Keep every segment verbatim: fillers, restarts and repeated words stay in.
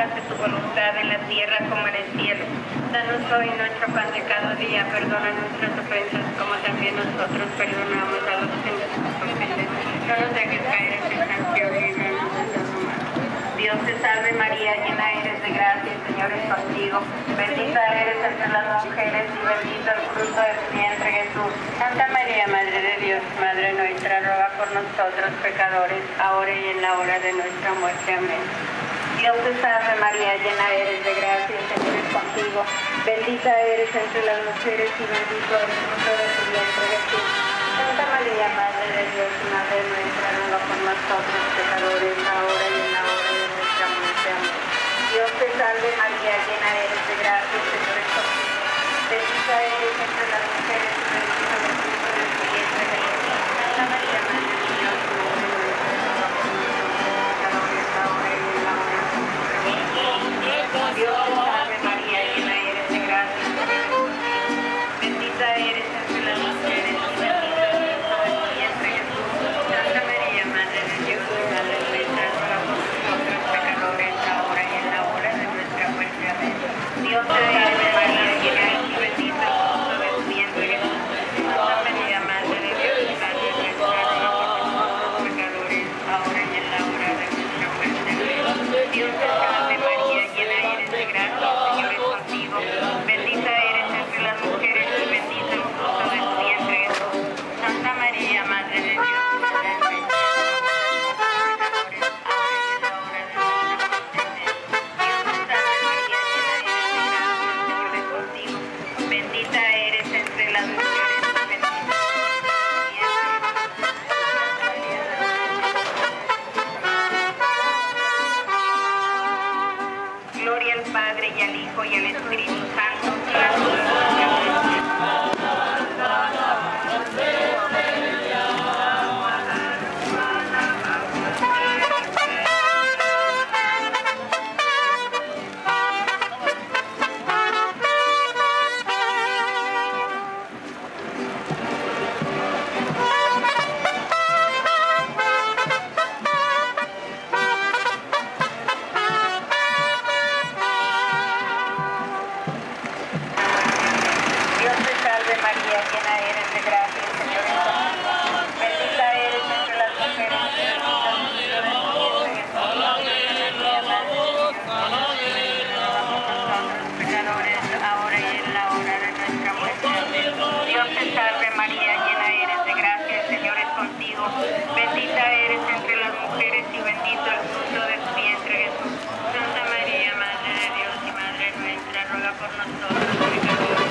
hágase tu voluntad en la tierra como en el cielo. Danos hoy nuestro pan de cada día, perdona nuestras ofensas como también nosotros perdonamos a los que nos ofenden. No nos dejes caer en tentación y líbranos del mal. Dios te salve María, llena eres de gracia, el Señor es contigo. Bendita eres entre las mujeres y bendito el fruto de tu vientre Jesús. Santa María, Madre de Dios, Madre nuestra, ruega por nosotros pecadores, ahora y en la hora de nuestra muerte. Amén. Dios te salve María, llena eres de gracia, el Señor es contigo. Bendita eres entre las mujeres y bendito el fruto de tu vientre Jesús. Santa María, Madre de Dios, Madre nuestra, ruega por nosotros pecadores, ahora y en la hora de nuestra muerte. Amén. Dios te salve María, llena eres de gracia, el Señor es contigo. Bendita eres entre las mujeres y bendito el fruto de tu vientre Jesús. Santa María, Madre de Dios, Madre nuestra, ruega por nosotros pecadores, ahora y en la hora de nuestra muerte. Amén. Dios te salve María, llena eres de gracia, el Señor es contigo. Bendita eres entre las mujeres y bendito el fruto de tu vientre Jesús. Santa María, Madre de Dios, Madre nuestra, ruega por nosotros pecadores, ahora y en la hora de nuestra muerte. Amén. Dios te salve María, llena eres y bendito el fruto de tu vientre Jesús. Santa María, Madre de Dios, Madre nuestra, ruega por nosotros pecadores, ahora y en la hora de nuestra muerte. Amén. Dios te salve María, llena eres de gracia, el Señor es contigo. Bendita eres entre las mujeres y bendito el fruto de tu vientre Jesús. Santa María, Madre de Dios, Madre nuestra, pecadores, ahora y en la hora de nuestra muerte. Amén. Dios te salve María, llena eres de gracia, el Señor es contigo. Bendita eres entre las mujeres y bendito el fruto de tu vientre Jesús. Santa María, gloria al Padre y al Hijo y al Espíritu Santo. Dios te salve María, llena eres de gracia, el Señor es contigo. Bendita eres entre las mujeres y bendito el fruto de tu vientre Jesús. Santa María, Madre de Dios, ruega por nosotros pecadores, ahora y en la hora de nuestra muerte. Amén. Dios te salve María, llena eres de gracia, el Señor es contigo. Bendita eres entre las mujeres y bendito el fruto de tu vientre Jesús. Santa María, Madre de Dios y Madre nuestra, ruega por nosotros pecadores.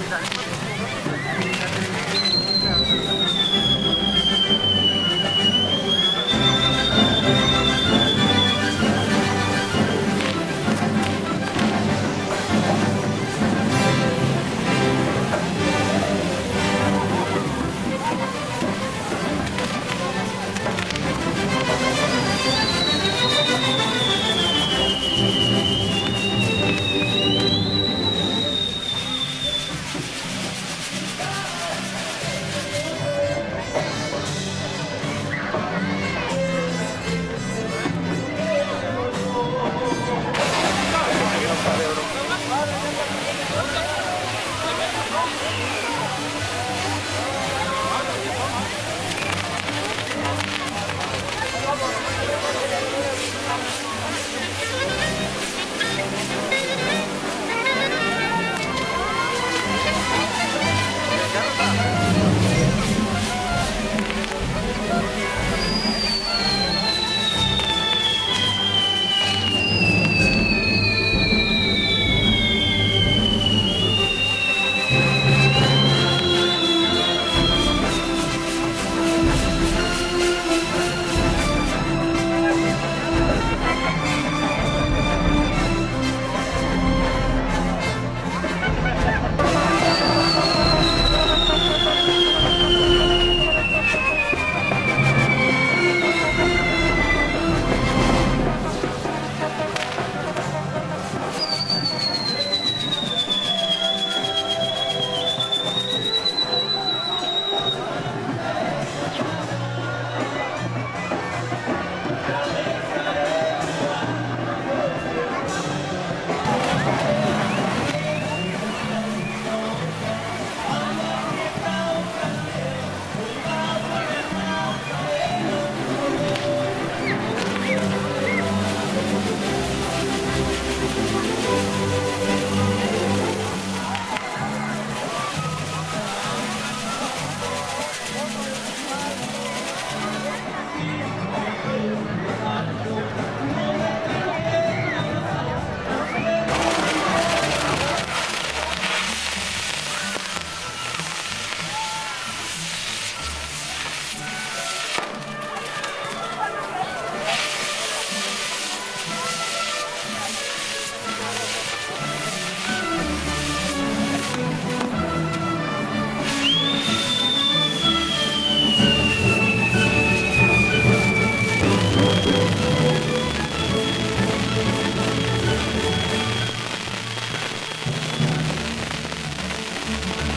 Thank